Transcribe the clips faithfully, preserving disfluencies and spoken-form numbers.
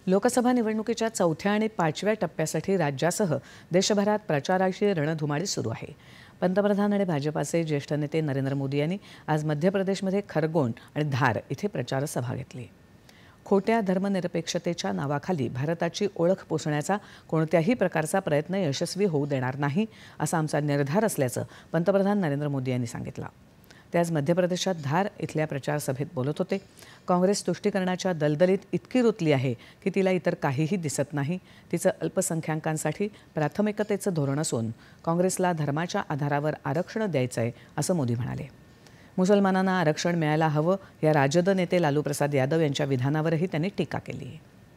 लोकसभा निवडणुकीच्या चौथ्या आणि पाचव्या टप्प्यासाठी राज्यासह देशभरात प्रचाराची रणधुमाळी सुरू आहे। पंतप्रधान आणि भाजपाचे ज्येष्ठ नेते नरेंद्र मोदी यांनी आज मध्य प्रदेशमध्ये खरगोन आणि धार इथे प्रचार सभा घेतली। खोट्या धर्मनिरपेक्षतेच्या नावाखाली भारताची ओळख पुसण्याचा कोणत्याही प्रकारचा प्रयत्न यशस्वी होऊ देणार नाही असा आमचा निर्धार असल्याचं पंतप्रधान नरेंद्र मोदी यांनी सांगितलं। ते आज मध्य प्रदेशात धार इथल्या प्रचार सभेत बोलत होते। काँग्रेस तुष्टीकरणाच्या दलदलीत इतकी रुतली आहे की तिला इतर काहीही दिसत नाही। तिचं अल्पसंख्याकांसाठी प्राथमिकतेचं धोरण असून काँग्रेसला धर्माच्या आधारावर आरक्षण द्यायचंय असं मोदी म्हणाले। मुसलमानांना आरक्षण मिळायला हवं या राजद नेते लालू प्रसाद यादव यांच्या विधानावरही त्यांनी टीका केली।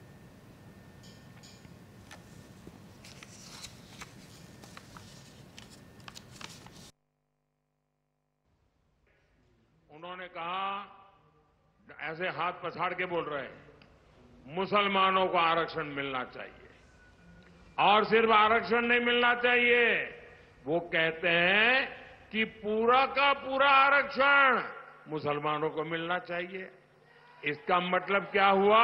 उन्होंने कहा, ऐसे हाथ पछाड़ के बोल रहे हैं, मुसलमानों को आरक्षण मिलना चाहिए और सिर्फ आरक्षण नहीं मिलना चाहिए, वो कहते हैं कि पूरा का पूरा आरक्षण मुसलमानों को मिलना चाहिए। इसका मतलब क्या हुआ?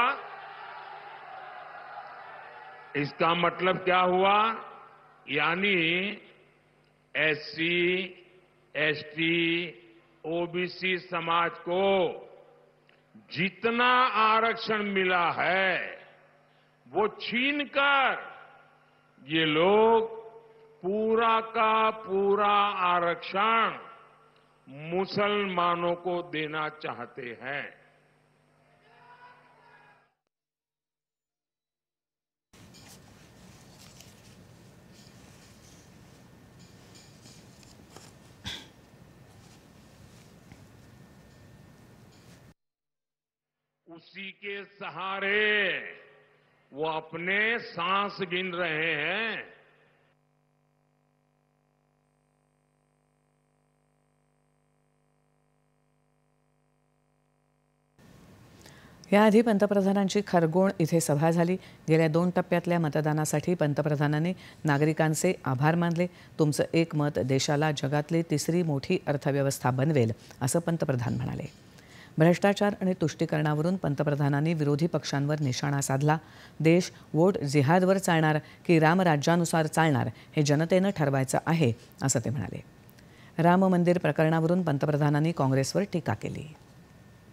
इसका मतलब क्या हुआ? यानी एससी, एसटी, ओबीसी समाज को जितना आरक्षण मिला है वो छीनकर ये लोग पूरा का पूरा आरक्षण मुसलमानों को देना चाहते हैं। उसी के सहारे वो अपने सांस गिन रहे हैं। याआधी पंतप्रधानांची खरगोण इथे सभा झाली। गेल्या दोन टप्प्यातल्या मतदानासाठी पंतप्रधानांनी नागरिकांचे आभार मानले। तुमचं एक मत देशाला जगातली तिसरी मोठी अर्थव्यवस्था बनवेल असं पंतप्रधान म्हणाले। भ्रष्टाचार आणि तुष्टीकरणावरून पंतप्रधानांनी विरोधी पक्षांवर निशाणा साधला। देश वोट जिहादवर चालणार की रामराज्यानुसार चालणार हे जनतेनं ठरवायचं आहे असं ते म्हणाले। राम मंदिर प्रकरणावरून पंतप्रधानांनी काँग्रेसवर टीका केली।